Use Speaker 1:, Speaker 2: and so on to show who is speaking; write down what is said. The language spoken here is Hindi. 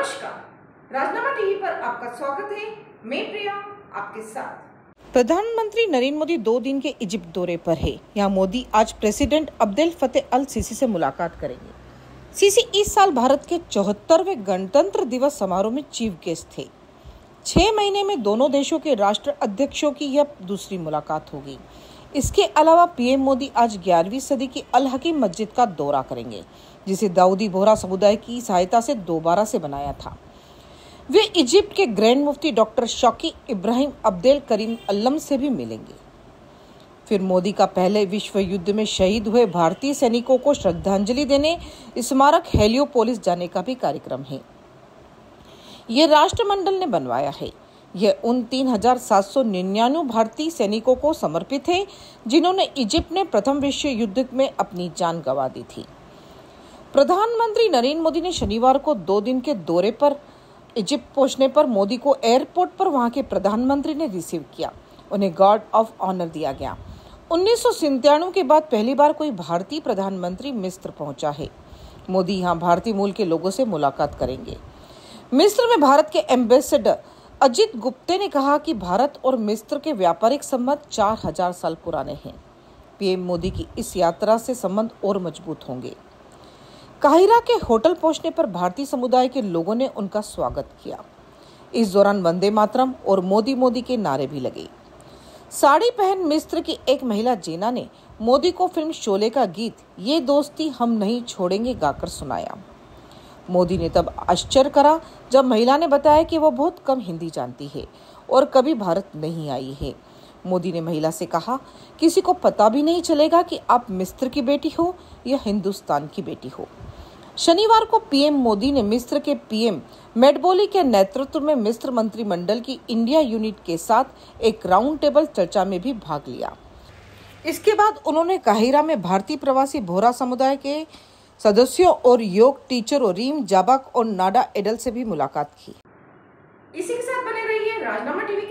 Speaker 1: नमस्कार, राजनामा टीवी पर आपका स्वागत है। मैं प्रिया आपके साथ।
Speaker 2: प्रधानमंत्री नरेंद्र मोदी 2 दिन के इजिप्ट दौरे पर है। यहाँ मोदी आज president Abdel Fattah al Sisi से मुलाकात करेंगे। सीसी इस साल भारत के 74वें गणतंत्र दिवस समारोह में चीफ गेस्ट थे। 6 महीने में दोनों देशों के राष्ट्र अध्यक्षों की यह दूसरी मुलाकात होगी। इसके अलावा पीएम मोदी आज 11वीं सदी की अल हकीम मस्जिद का दौरा करेंगे, जिसे दाऊदी बोहरा समुदाय की सहायता से दोबारा से बनाया था। वे इजिप्ट के ग्रैंड मुफ्ती doctor Shawki Ibrahim Abdel Karim Allam से भी मिलेंगे। फिर मोदी का पहले विश्व युद्ध में शहीद हुए भारतीय सैनिकों को श्रद्धांजलि देने स्मारक हेलियोपोलिस जाने का भी कार्यक्रम है। ये राष्ट्रमंडल ने बनवाया है। यह उन 3799 भारतीय सैनिकों को समर्पित है जिन्होंने इजिप्ट में प्रथम विश्व युद्ध में अपनी जान गंवा दी थी। प्रधानमंत्री नरेंद्र मोदी ने शनिवार को 2 दिन के दौरे पर इजिप्ट पहुंचने पर मोदी को एयरपोर्ट पर वहां के प्रधानमंत्री ने रिसीव किया। उन्हें गार्ड ऑफ ऑनर दिया गया। 1997 के बाद पहली बार कोई भारतीय प्रधानमंत्री मिस्र पहुंचा है। मोदी यहां भारतीय मूल के लोगों से मुलाकात करेंगे। मिस्र में भारत के एम्बेसडर अजित गुप्ते ने कहा कि भारत और मिस्र के व्यापारिक संबंध 4000 साल पुराने हैं। पीएम मोदी की इस यात्रा से संबंध और मजबूत होंगे। काहिरा के होटल पहुंचने पर भारतीय समुदाय के लोगों ने उनका स्वागत किया। इस दौरान वंदे मातरम और मोदी मोदी के नारे भी लगे। साड़ी पहन मिस्र की एक महिला जीना ने मोदी को फिल्म शोले का गीत ये दोस्ती हम नहीं छोड़ेंगे गाकर सुनाया। मोदी ने तब आश्चर्य करा जब महिला ने बताया कि वह बहुत कम हिंदी जानती है और कभी भारत नहीं आई है। मोदी ने महिला से कहा, किसी को पता भी नहीं चलेगा कि आप मिस्र की बेटी हो या हिंदुस्तान की बेटी हो। शनिवार को पीएम मोदी ने मिस्र के पीएम मेडबोली के नेतृत्व में मिस्र मंत्रिमंडल की इंडिया यूनिट के साथ एक राउंड टेबल चर्चा में भी भाग लिया। इसके बाद उन्होंने काहिरा में भारतीय प्रवासी बोहरा समुदाय के सदस्यों और योग टीचरों रीम जाबाक और नाडा एडल से भी मुलाकात की।
Speaker 1: इसी के साथ बने रहिए राजनामा टीवी